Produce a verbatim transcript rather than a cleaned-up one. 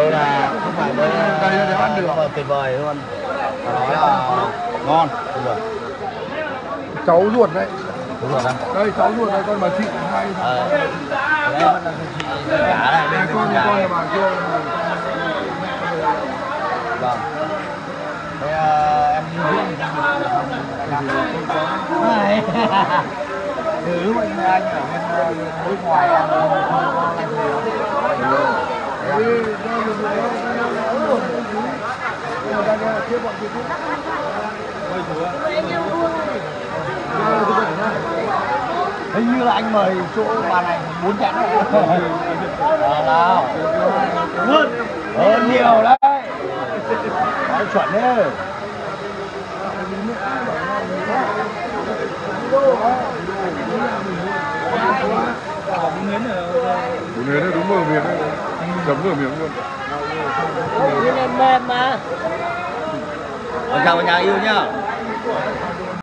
đây là không phải với đây để ăn được mà tuyệt vời luôn. Nó là ngon. Cháu ruột đấy. Đúng rồi đó. Đây cháu ruột này, con bà chị hai. Ờ. Đấy vẫn là chị cả này. Đây con con là bà kia. Vâng. Thế uh, em đi này. Từ lúc anh anh ở bên nước ngoài em không có anh hình như là anh mời chỗ bà này bốn chén rồi. Ờ, nào hơn hơn nhiều đấy, nói chuẩn đấy. Bún nến đấy, đúng rồi miệng đấy, chấm vào miệng luôn. Bún nến mềm mà. Chào cả nhà yêu nhá.